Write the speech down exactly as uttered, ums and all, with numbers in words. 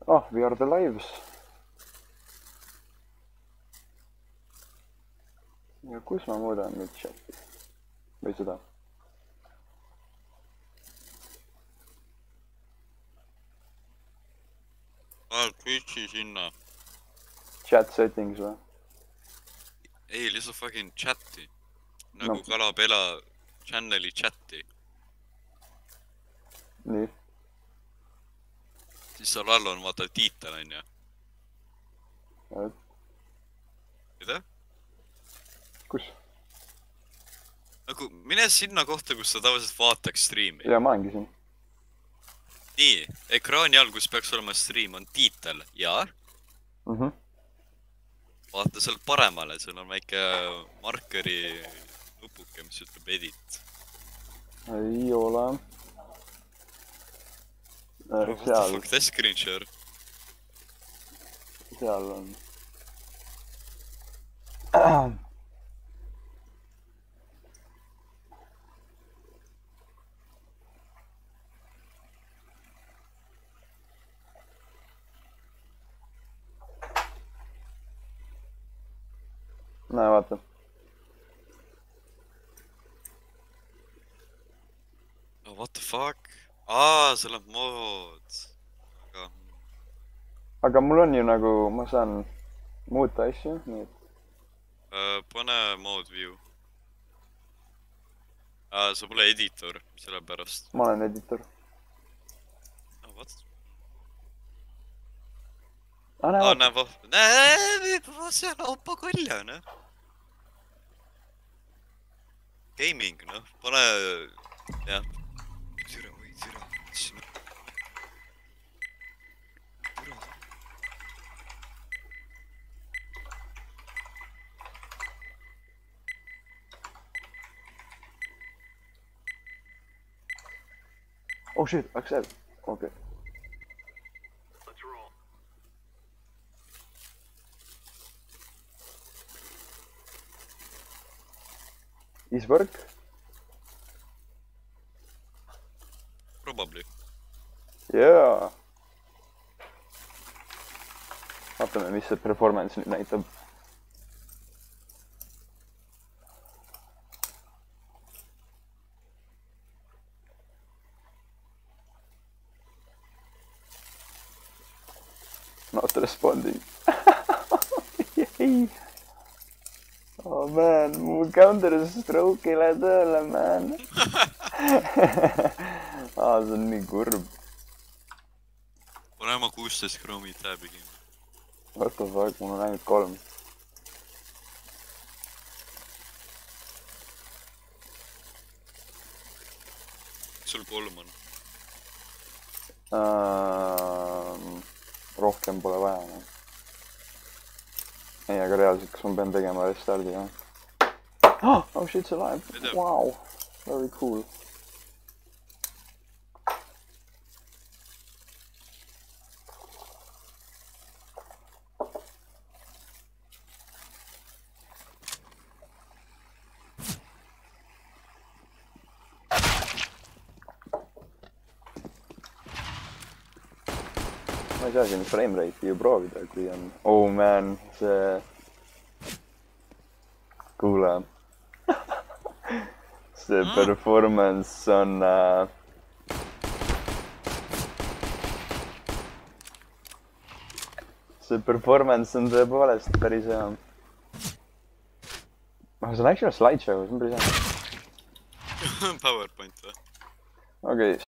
Oh, we are the lives. Ja kus ma muudan nüüd chati? Või seda? Ah, Twitchi sinna. Chat settings või? Ei, lihtsalt fucking chati. Nagu No. Kalapela channeli chati. Nii. Siis seal all on vaata tiitel, on ju. Mida? Kus? Nagu, mine sinna kohta, kus sa tavaliselt vaataks striimi. Ja ma olengi siin. Nii, ekraani all, kus peaks olema stream, on tiitel ja mm -hmm. vaata seal paremale, seal on väike markeri nupuke, mis ütleb edit. Ei ole. What the Seal, fuck, test screen share. seal on. Näe, vaata. Oh, what the fuck? Aa, seal on mood. Aga... Aga mul on ju nagu, ma saan muuta asju, nii et... Uh, pane mode view. Uh, sa pole editor, selle pärast. Ma olen editor. Oh, what? Ah, näe, Aa, vaata. näe, vah... Näe, see on Oppo kolja, noh. Gaming, noh. Pane... jah. Türa, oi, türa. Türa. Oh shit, accept. Okay. Is work? Probably. Yeah. Vaatame, mis see performance nüüd näitab. Not responding. Oh man, mu Counter-Stroke ei lähe tööle, man. Aa, see on nii kurb. Pane ma kuusteist Chrome'i tabi kinni. What the fuck, mul on ainult kolm. Sul kolm on. Uh, rohkem pole vaja. No. Ei, aga reaalselt, kas ma pean tegema restardi, jah? Oh, oh shit, it's alive. Wow, very cool. Ma ei saa siin frame rate'i ju proovida, kui on... Oh man, see... Kuule. See performance on... Uh... See performance on tõepoolest päris hea. Oh, see on actually slideshow, see on päris hea. PowerPoint või? Okei,